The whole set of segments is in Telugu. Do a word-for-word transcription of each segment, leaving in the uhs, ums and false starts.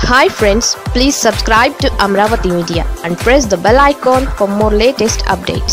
Hi friends, please subscribe to Amaravathi Media and press the bell icon for more latest updates.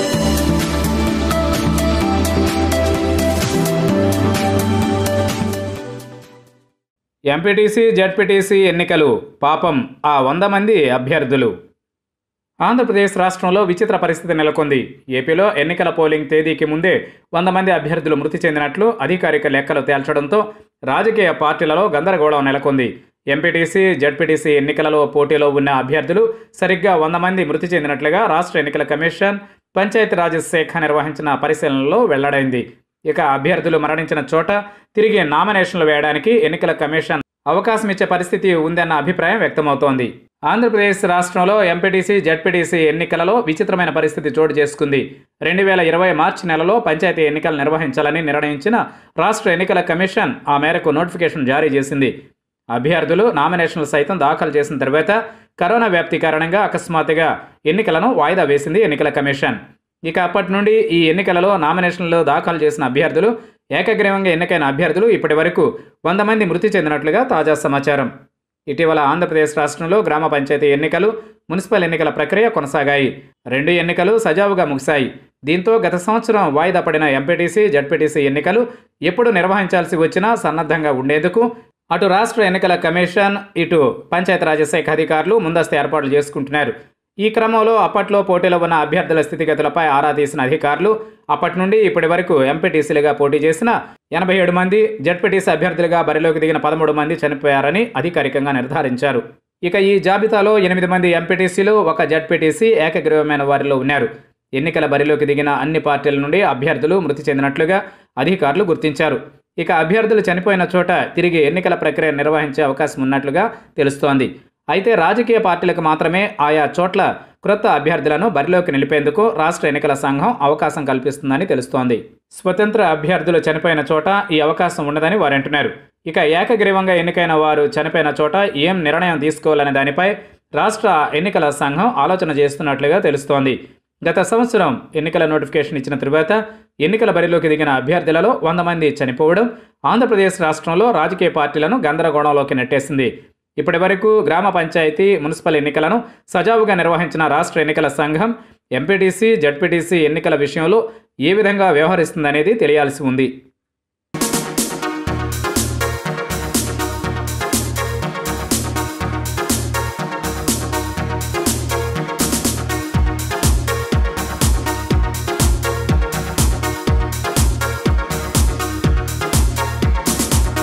M P T C Z P T C ఎన్నికలు పాపం ఆ వంద మంది అభ్యర్థులు. ఆంధ్రప్రదేశ్ రాష్ట్రంలో విచిత్ర పరిస్థితి నెలకొంది. ఏపీలో ఎన్నికల పోలింగ్ తేదీకి ముందే వంద మంది అభ్యర్థులు మృతి చెందినట్లు అధికారిక లెక్కలు తేల్చడంతో రాజకీయ పార్టీలలో గందరగోళం నెలకొంది. M P T C Z P T C ఎన్నికలలో పోటీలో ఉన్న అభ్యర్థులు సరిగ్గా వంద మంది మృతి చెందినట్లుగా రాష్ట్ర ఎన్నికల కమిషన్ పంచాయతీరాజ్ శాఖ నిర్వహించిన పరిశీలనలో వెల్లడైంది. ఇక అభ్యర్థులు మరణించిన చోట తిరిగి నామినేషన్లు వేయడానికి ఎన్నికల కమిషన్ అవకాశం ఇచ్చే పరిస్థితి ఉందన్న అభిప్రాయం వ్యక్తమవుతోంది. ఆంధ్రప్రదేశ్ రాష్ట్రంలో M P T C Z P T C ఎన్నికలలో విచిత్రమైన పరిస్థితి చోటు చేసుకుంది. రెండు వేల ఇరవై మార్చి నెలలో పంచాయతీ ఎన్నికలు నిర్వహించాలని నిర్ణయించిన రాష్ట్ర ఎన్నికల కమిషన్ ఆ మేరకు నోటిఫికేషన్ జారీ చేసింది. అభ్యర్థులు నామినేషన్లు సైతం దాఖలు చేసిన తర్వాత కరోనా వ్యాప్తి కారణంగా అకస్మాత్తుగా ఎన్నికలను వాయిదా వేసింది ఎన్నికల కమిషన్. ఇక అప్పటి నుండి ఈ ఎన్నికలలో నామినేషన్లు దాఖలు చేసిన అభ్యర్థులు ఏకగ్రీవంగా ఎన్నికైన అభ్యర్థులు ఇప్పటి వరకు వంద మంది మృతి చెందినట్లుగా తాజా సమాచారం. ఇటీవల ఆంధ్రప్రదేశ్ రాష్ట్రంలో గ్రామ పంచాయతీ ఎన్నికలు, మున్సిపల్ ఎన్నికల ప్రక్రియ కొనసాగాయి. రెండు ఎన్నికలు సజావుగా ముగిశాయి. దీంతో గత సంవత్సరం వాయిదా పడిన M P T C Z P T C ఎన్నికలు ఎప్పుడు నిర్వహించాల్సి వచ్చినా సన్నద్ధంగా ఉండేందుకు అటు రాష్ట్ర ఎన్నికల కమిషన్, ఇటు పంచాయతీరాజ్ శాఖ అధికారులు ముందస్తు ఏర్పాట్లు చేసుకుంటున్నారు. ఈ క్రమంలో అప్పట్లో పోటీలో ఉన్న అభ్యర్థుల స్థితిగతులపై ఆరా తీసిన అధికారులు అప్పటి నుండి ఇప్పటి వరకు M P T Cలుగా పోటీ చేసిన ఎనభై ఏడు మంది, Z P T C అభ్యర్థులుగా బరిలోకి దిగిన పదమూడు మంది చనిపోయారని అధికారికంగా నిర్ధారించారు. ఇక ఈ జాబితాలో ఎనిమిది మంది M P T Cలు, ఒక Z P T C ఏకగ్రీవమైన వారిలో ఉన్నారు. ఎన్నికల బరిలోకి దిగిన అన్ని పార్టీల నుండి అభ్యర్థులు మృతి చెందినట్లుగా అధికారులు గుర్తించారు. ఇక అభ్యర్థులు చనిపోయిన చోట తిరిగి ఎన్నికల ప్రక్రియ నిర్వహించే అవకాశం ఉన్నట్లుగా తెలుస్తోంది. అయితే రాజకీయ పార్టీలకు మాత్రమే ఆయా చోట్ల క్రొత్త అభ్యర్థులను బరిలోకి నిలిపేందుకు రాష్ట్ర ఎన్నికల సంఘం అవకాశం కల్పిస్తుందని తెలుస్తోంది. స్వతంత్ర అభ్యర్థులు చనిపోయిన చోట ఈ అవకాశం ఉండదని వారు అంటున్నారు. ఇక ఏకగ్రీవంగా ఎన్నికైన వారు చనిపోయిన చోట ఏం నిర్ణయం తీసుకోవాలనే దానిపై రాష్ట్ర ఎన్నికల సంఘం ఆలోచన చేస్తున్నట్లుగా తెలుస్తోంది. గత సంవత్సరం ఎన్నికల నోటిఫికేషన్ ఇచ్చిన తరువాత ఎన్నికల బరిలోకి దిగిన అభ్యర్థులలో వంద మంది చనిపోవడం ఆంధ్రప్రదేశ్ రాష్ట్రంలో రాజకీయ పార్టీలను గందరగోళంలోకి నెట్టేసింది. ఇప్పటి వరకు గ్రామ పంచాయతీ, మున్సిపల్ ఎన్నికలను సజావుగా నిర్వహించిన రాష్ట్ర ఎన్నికల సంఘం M P T C Z P T C ఎన్నికల విషయంలో ఏ విధంగా వ్యవహరిస్తుందనేది తెలియాల్సి ఉంది.